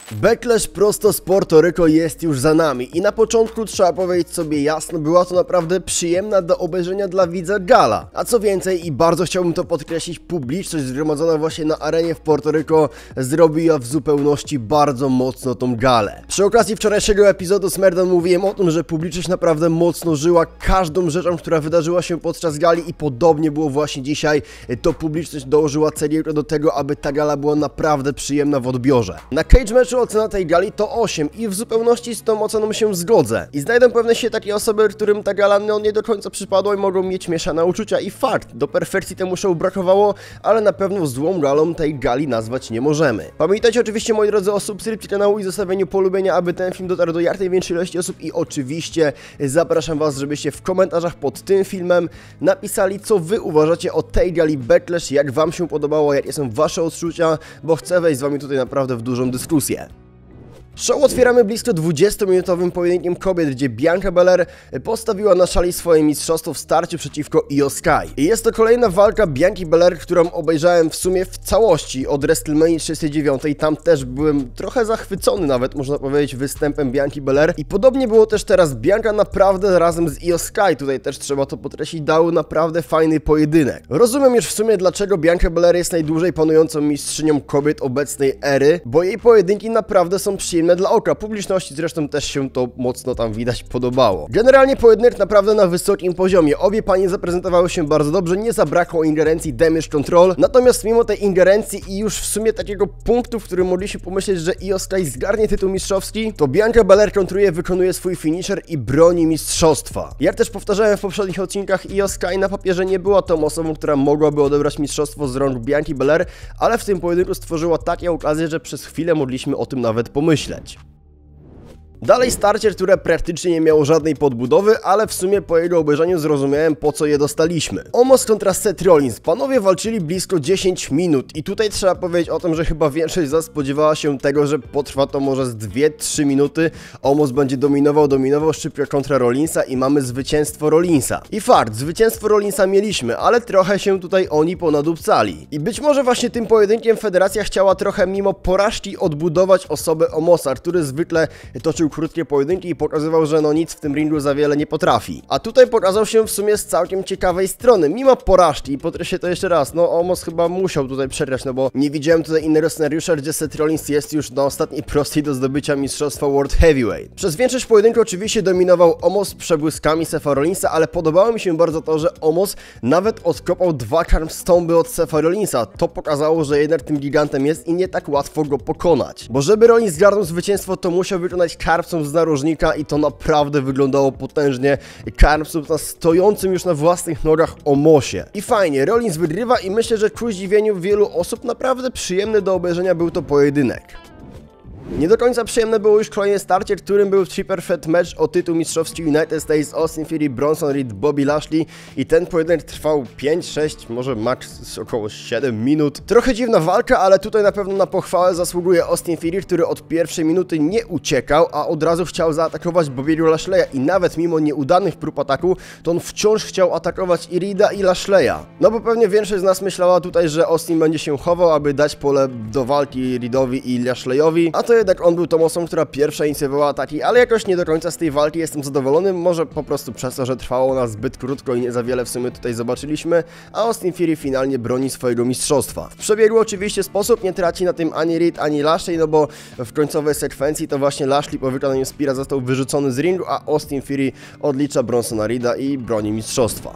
Backlash prosto z Puerto Rico jest już za nami i na początku trzeba powiedzieć sobie jasno, była to naprawdę przyjemna do obejrzenia dla widza gala. A co więcej, i bardzo chciałbym to podkreślić, publiczność zgromadzona właśnie na arenie w Puerto Rico zrobiła w zupełności bardzo mocno tą galę. Przy okazji wczorajszego epizodu SmackDown mówiłem o tym, że publiczność naprawdę mocno żyła każdą rzeczą, która wydarzyła się podczas gali i podobnie było właśnie dzisiaj. To publiczność dołożyła cegiełkę do tego, aby ta gala była naprawdę przyjemna w odbiorze. Na cage matchu ocena tej gali to 8 i w zupełności z tą oceną się zgodzę. I znajdą pewnie się takie osoby, którym ta gala nie do końca przypadła i mogą mieć mieszane uczucia i fakt, do perfekcji temu show brakowało, ale na pewno złą galą tej gali nazwać nie możemy. Pamiętajcie oczywiście, moi drodzy, o subskrypcji kanału i zostawieniu polubienia, aby ten film dotarł do jak największej ilości osób i oczywiście zapraszam was, żebyście w komentarzach pod tym filmem napisali, co wy uważacie o tej gali Backlash, jak wam się podobało, jakie są wasze odczucia, bo chcę wejść z wami tutaj naprawdę w dużą dyskusję. Show otwieramy blisko 20-minutowym pojedynkiem kobiet, gdzie Bianca Belair postawiła na szali swoje mistrzostwo w starciu przeciwko Io Sky. I jest to kolejna walka Bianki Belair, którą obejrzałem w sumie w całości od WrestleMania 39. Tam też byłem trochę zachwycony nawet, można powiedzieć, występem Bianki Belair. I podobnie było też teraz. Bianca naprawdę razem z Io Sky, tutaj też trzeba to podkreślić, dały naprawdę fajny pojedynek. Rozumiem już w sumie, dlaczego Bianca Belair jest najdłużej panującą mistrzynią kobiet obecnej ery, bo jej pojedynki naprawdę są przyjemne dla oka. Publiczności zresztą też się to mocno tam widać podobało. Generalnie pojedynek naprawdę na wysokim poziomie. Obie panie zaprezentowały się bardzo dobrze, nie zabrakło ingerencji Damage Control, natomiast mimo tej ingerencji i już w sumie takiego punktu, w którym mogliśmy pomyśleć, że Io Sky zgarnie tytuł mistrzowski, to Bianca Belair kontruje, wykonuje swój finisher i broni mistrzostwa. Jak też powtarzałem w poprzednich odcinkach, Io Sky na papierze nie była tą osobą, która mogłaby odebrać mistrzostwo z rąk Bianki Belair, ale w tym pojedynku stworzyła takie okazje, że przez chwilę mogliśmy o tym nawet pomyśleć. Dalej starcie, które praktycznie nie miało żadnej podbudowy, ale w sumie po jego obejrzeniu zrozumiałem, po co je dostaliśmy. Omos kontra Seth Rollins. Panowie walczyli blisko 10 minut i tutaj trzeba powiedzieć o tym, że chyba większość z nas spodziewała się tego, że potrwa to może z 2-3 minuty. Omos będzie dominował szybko kontra Rollinsa i mamy zwycięstwo Rollinsa. I fakt, zwycięstwo Rollinsa mieliśmy, ale trochę się tutaj oni ponadupcali. I być może właśnie tym pojedynkiem federacja chciała trochę mimo porażki odbudować osobę Omosa, który zwykle toczył krótkie pojedynki i pokazywał, że no nic w tym ringu za wiele nie potrafi. A tutaj pokazał się w sumie z całkiem ciekawej strony, mimo porażki, i podkreślę to jeszcze raz, no Omos chyba musiał tutaj przegrać, no bo nie widziałem tutaj innego scenariusza, gdzie Seth Rollins jest już na ostatniej prostej do zdobycia mistrzostwa World Heavyweight. Przez większość pojedynku oczywiście dominował Omos z przebłyskami Setha Rollinsa, ale podobało mi się bardzo to, że Omos nawet odkopał 2 Carmstomby od Setha Rollinsa. To pokazało, że jednak tym gigantem jest i nie tak łatwo go pokonać. Bo żeby Rollins zgarnął zwycięstwo, to musiał wykonać Carmstomb z narożnika i to naprawdę wyglądało potężnie. Carmstomb na stojącym już na własnych nogach Omosie. I fajnie, Rollins wygrywa i myślę, że ku zdziwieniu wielu osób naprawdę przyjemny do obejrzenia był to pojedynek. Nie do końca przyjemne było już kolejne starcie, którym był Triple Threat match o tytuł mistrzowski United States, Austin Theory, Bronson Reed, Bobby Lashley i ten pojedynek trwał 5-6, może max około 7 minut. Trochę dziwna walka, ale tutaj na pewno na pochwałę zasługuje Austin Theory, który od pierwszej minuty nie uciekał, a od razu chciał zaatakować Bobby'ego Lashley'a i nawet mimo nieudanych prób ataku, to on wciąż chciał atakować i Reeda i Lashley'a. No bo pewnie większość z nas myślała tutaj, że Austin będzie się chował, aby dać pole do walki Reedowi i Lashley'owi, a to jednak on był tą osobą, która pierwsza inicjowała ataki, ale jakoś nie do końca z tej walki jestem zadowolony, może po prostu przez to, że trwało ona zbyt krótko i nie za wiele w sumie tutaj zobaczyliśmy, a Austin Theory finalnie broni swojego mistrzostwa. W przebiegu oczywiście sposób nie traci na tym ani Reed, ani Lashley, no bo w końcowej sekwencji to właśnie Lashley po wykonaniu Speara został wyrzucony z ringu, a Austin Theory odlicza Bronsona Reeda i broni mistrzostwa.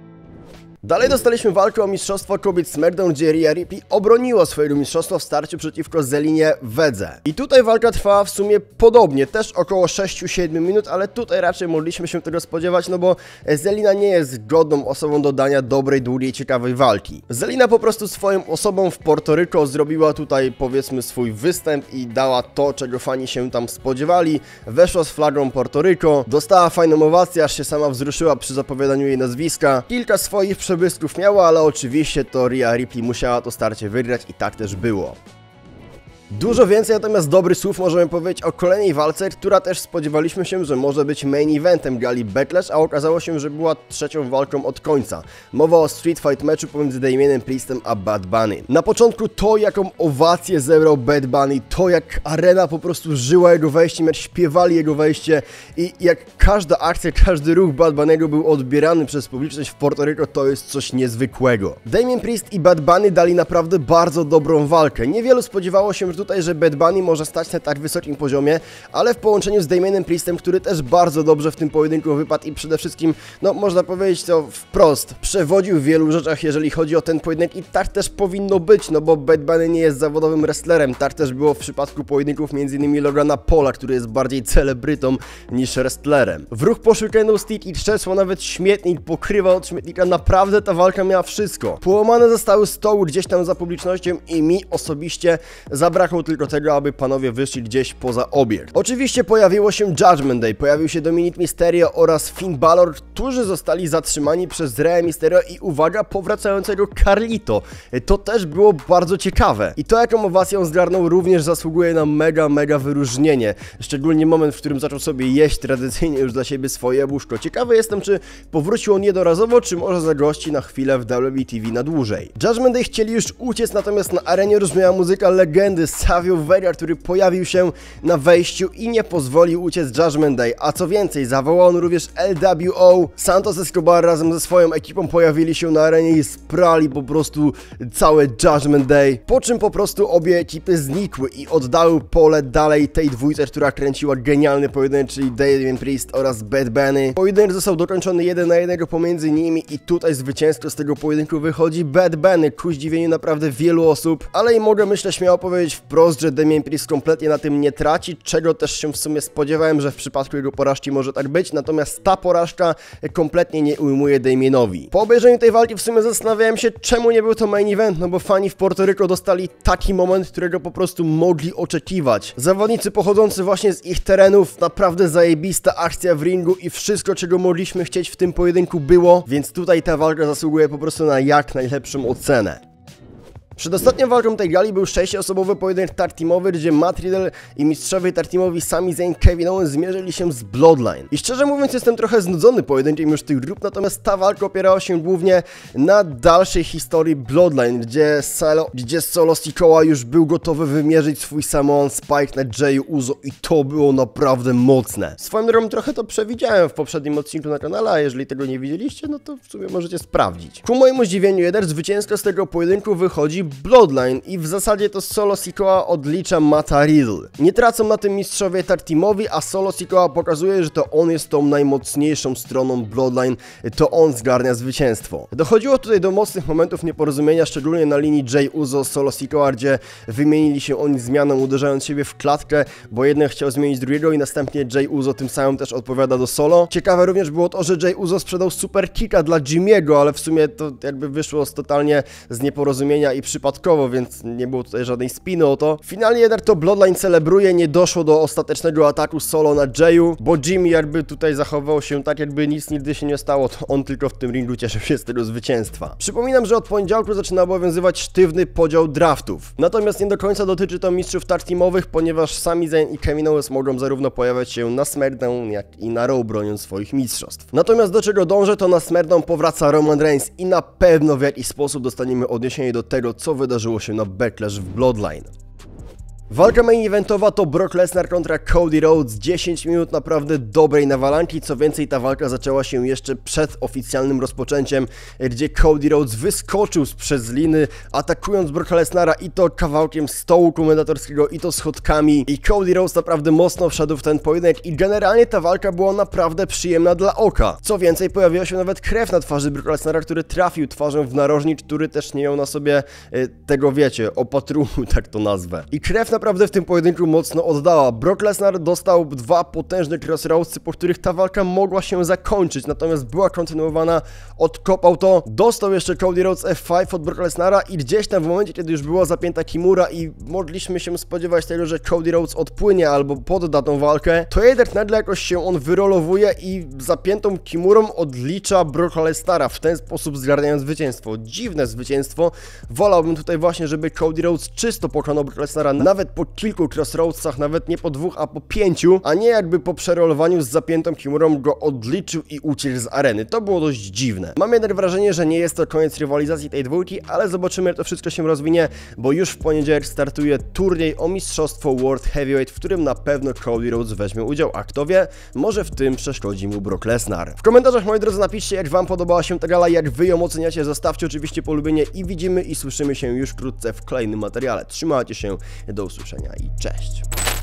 Dalej dostaliśmy walkę o mistrzostwo kobiet SmackDown, gdzie Rhea Ripley obroniła swojego mistrzostwa w starciu przeciwko Zelinie Wedze. I tutaj walka trwała w sumie podobnie, też około 6-7 minut, ale tutaj raczej mogliśmy się tego spodziewać, no bo Zelina nie jest godną osobą do dania dobrej, długiej, ciekawej walki. Zelina po prostu swoją osobą w Puerto Rico zrobiła tutaj, powiedzmy, swój występ i dała to, czego fani się tam spodziewali. Weszła z flagą Puerto Rico, dostała fajną owację, aż się sama wzruszyła przy zapowiadaniu jej nazwiska. Kilka swoich przebłysków miała, ale oczywiście to Rhea Ripley musiała to starcie wygrać i tak też było. Dużo więcej natomiast dobrych słów możemy powiedzieć o kolejnej walce, która też spodziewaliśmy się, że może być main eventem gali Backlash, a okazało się, że była trzecią walką od końca. Mowa o Street Fight meczu pomiędzy Damienem Priestem a Bad Bunny. Na początku to, jaką owację zebrał Bad Bunny, to jak arena po prostu żyła jego wejściem, jak śpiewali jego wejście i jak każda akcja, każdy ruch Bad Bunny'ego był odbierany przez publiczność w Puerto Rico, to jest coś niezwykłego. Damien Priest i Bad Bunny dali naprawdę bardzo dobrą walkę. Niewielu spodziewało się tutaj, że Bad Bunny może stać na tak wysokim poziomie, ale w połączeniu z Damienem Priestem, który też bardzo dobrze w tym pojedynku wypadł i przede wszystkim, no można powiedzieć to wprost, przewodził w wielu rzeczach, jeżeli chodzi o ten pojedynek i tak też powinno być, no bo Bad Bunny nie jest zawodowym wrestlerem, tak też było w przypadku pojedynków m.in. Logana Paula, który jest bardziej celebrytą niż wrestlerem. W ruch poszły candlestick i trzesło nawet śmietnik, pokrywa od śmietnika, naprawdę ta walka miała wszystko. Połamane zostały stoły gdzieś tam za publicznością i mi osobiście zabrakło tylko tego, aby panowie wyszli gdzieś poza obiekt. Oczywiście pojawiło się Judgment Day, pojawił się Dominic Mysterio oraz Finn Balor, którzy zostali zatrzymani przez Rey Mysterio i uwaga, powracającego Carlito. To też było bardzo ciekawe. I to, jaką owację on zgarnął, również zasługuje na mega wyróżnienie. Szczególnie moment, w którym zaczął sobie jeść tradycyjnie już dla siebie swoje jabłuszko. Ciekawy jestem, czy powrócił on jednorazowo, czy może zagości na chwilę w WWE na dłużej. Judgment Day chcieli już uciec, natomiast na arenie rozbrzmiała muzyka legendy Savio Vega, który pojawił się na wejściu i nie pozwolił uciec Judgment Day. A co więcej, zawołał on również LWO. Santos Escobar razem ze swoją ekipą pojawili się na arenie i sprali po prostu całe Judgment Day. Po czym po prostu obie ekipy znikły i oddały pole dalej tej dwójce, która kręciła genialny pojedynek, czyli Damien Priest oraz Bad Bunny. Pojedynek został dokończony 1 na 1 pomiędzy nimi i tutaj zwycięsko z tego pojedynku wychodzi Bad Bunny, ku zdziwieniu naprawdę wielu osób, ale i mogę, myślę, śmiało powiedzieć wprost, że Damien Priest kompletnie na tym nie traci, czego też się w sumie spodziewałem, że w przypadku jego porażki może tak być, natomiast ta porażka kompletnie nie ujmuje Damienowi. Po obejrzeniu tej walki w sumie zastanawiałem się, czemu nie był to main event, no bo fani w Puerto Rico dostali taki moment, którego po prostu mogli oczekiwać. Zawodnicy pochodzący właśnie z ich terenów, naprawdę zajebista akcja w ringu i wszystko, czego mogliśmy chcieć w tym pojedynku było, więc tutaj ta walka zasługuje po prostu na jak najlepszą ocenę. Przedostatnią walką tej gali był 6-osobowy pojedynek tag teamowy, gdzie Matt Riddle i mistrzowie tag teamowi Sami Zayn, Kevin Owens zmierzyli się z Bloodline. I szczerze mówiąc jestem trochę znudzony pojedynkiem już tych grup, natomiast ta walka opierała się głównie na dalszej historii Bloodline, gdzie Solo Sikoa już był gotowy wymierzyć swój Samoan Spike na Jey Uso i to było naprawdę mocne. Swoją drogą trochę to przewidziałem w poprzednim odcinku na kanale, a jeżeli tego nie widzieliście, no to w sumie możecie sprawdzić. Ku mojemu zdziwieniu jednak zwycięsko z tego pojedynku wychodzi Bloodline i w zasadzie to Solo Sikoa odlicza Matta Riddle. Nie tracą na tym mistrzowie tag teamowi, a Solo Sikoa pokazuje, że to on jest tą najmocniejszą stroną Bloodline, to on zgarnia zwycięstwo. Dochodziło tutaj do mocnych momentów nieporozumienia, szczególnie na linii Jey Uso, Solo Sikoa, gdzie wymienili się oni zmianą, uderzając siebie w klatkę, bo jeden chciał zmienić drugiego i następnie Jey Uso tym samym też odpowiada do Solo. Ciekawe również było to, że Jey Uso sprzedał super kicka dla Jimmy'ego, ale w sumie to jakby wyszło totalnie z nieporozumienia i przypadkowo, więc nie było tutaj żadnej spiny o to. Finalnie jednak to Bloodline celebruje, nie doszło do ostatecznego ataku Solo na Jeyu, bo Jimmy jakby tutaj zachował się tak, jakby nic nigdy się nie stało, to on tylko w tym ringu cieszył się z tego zwycięstwa. Przypominam, że od poniedziałku zaczyna obowiązywać sztywny podział draftów. Natomiast nie do końca dotyczy to mistrzów tag teamowych, ponieważ Sami Zayn i Kevin Owens mogą zarówno pojawiać się na SmackDown, jak i na Raw, broniąc swoich mistrzostw. Natomiast do czego dążę, to na SmackDown powraca Roman Reigns i na pewno w jakiś sposób dostaniemy odniesienie do tego, co wydarzyło się na Backlash w Bloodline. Walka main eventowa to Brock Lesnar kontra Cody Rhodes, 10 minut naprawdę dobrej nawalanki, co więcej ta walka zaczęła się jeszcze przed oficjalnym rozpoczęciem, gdzie Cody Rhodes wyskoczył sprzed liny, atakując Brocka Lesnara i to kawałkiem stołu komentatorskiego i to schodkami i Cody Rhodes naprawdę mocno wszedł w ten pojedynek i generalnie ta walka była naprawdę przyjemna dla oka. Co więcej, pojawiła się nawet krew na twarzy Brocka Lesnara, który trafił twarzą w narożnik, który też nie miał na sobie tego, wiecie, opatrunu, tak to nazwę. I krew naprawdę w tym pojedynku mocno oddała. Brock Lesnar dostał 2 potężne crossroadsy, po których ta walka mogła się zakończyć, natomiast była kontynuowana, odkopał to, dostał jeszcze Cody Rhodes F5 od Brocka Lesnara i gdzieś tam w momencie, kiedy już była zapięta kimura i mogliśmy się spodziewać tego, że Cody Rhodes odpłynie albo podda tą walkę, to jednak nagle jakoś się on wyrolowuje i zapiętą kimurą odlicza Brocka Lesnara, w ten sposób zgarniając zwycięstwo. Dziwne zwycięstwo. Wolałbym tutaj właśnie, żeby Cody Rhodes czysto pokonał Brocka Lesnara, nawet nawet po kilku Crossroadsach, nawet nie po 2, a po 5, a nie jakby po przerolowaniu z zapiętą Kimurą go odliczył i uciekł z areny. To było dość dziwne. Mam jednak wrażenie, że nie jest to koniec rywalizacji tej dwójki, ale zobaczymy, jak to wszystko się rozwinie, bo już w poniedziałek startuje turniej o mistrzostwo World Heavyweight, w którym na pewno Cody Rhodes weźmie udział, a kto wie, może w tym przeszkodzi mu Brock Lesnar. W komentarzach, moi drodzy, napiszcie, jak wam podobała się ta gala, jak wy ją oceniacie, zostawcie oczywiście polubienie i widzimy i słyszymy się już wkrótce w kolejnym materiale. Trzymajcie się, do usłyszenia i cześć!